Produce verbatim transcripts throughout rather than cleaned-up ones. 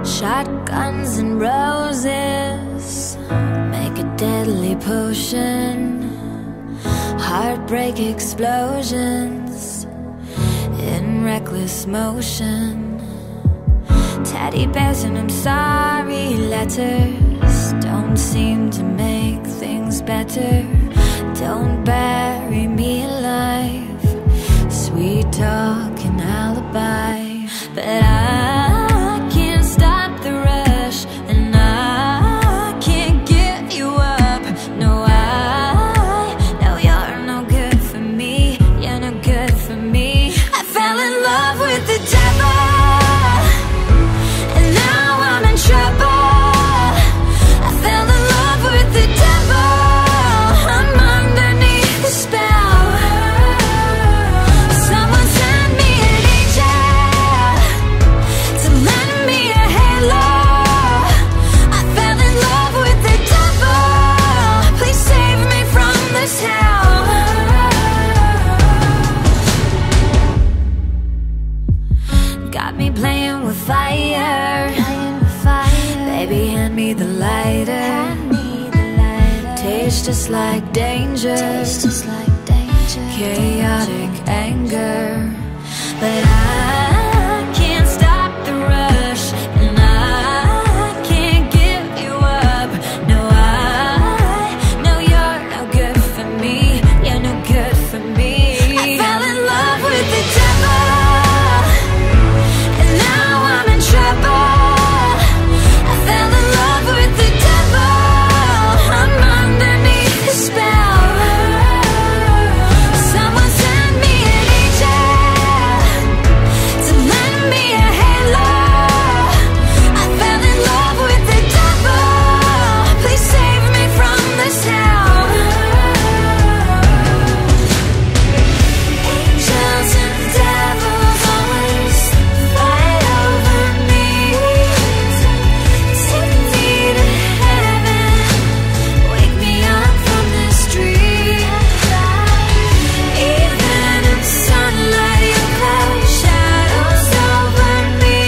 Shotguns and roses make a deadly potion. Heartbreak explosions in reckless motion. Teddy bears and I'm sorry letters don't seem to make things better. Don't bury me alive, sweet talk and alibi. But I can't stop the rush, and I can't give you up. No, I know you're no good for me. You're no good for me. I fell in love with the devil, and now I'm in trouble. I fell in love with the devil. I'm underneath the spell. Someone send me an angel to lend me a halo. I fell in love with the devil. Please save me from this hell. Got me playing with fire. Baby, hand me the lighter. Tastes just like danger. Chaotic anger. But I can't stop the rush, and I can't give you up. No, I know you're no good for me. You're no good for me. I fell in love with the devil, and now I'm in trouble. I fell in love with the devil. I'm underneath the spell. Someone send me an angel to lend me a halo. I fell in love with the devil. Please save me from this hell. Angels and devils always fight over me. Take me to heaven, wake me up from this dream. Even in sunlight, you cast shadows over me.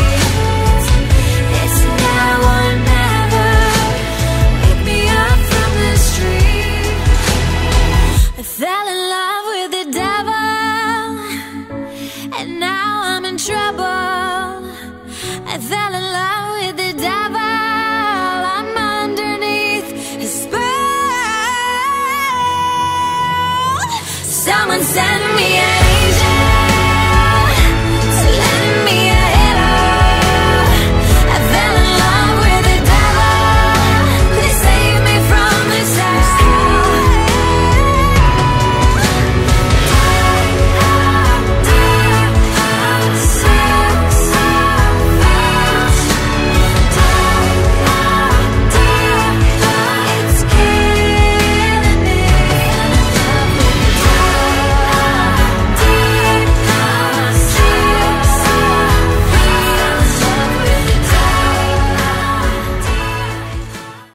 It's now or never, wake me up from this dream. I fell in love with the devil, and now I'm in trouble. I fell in love with the devil. I'm underneath his spell. Someone send me a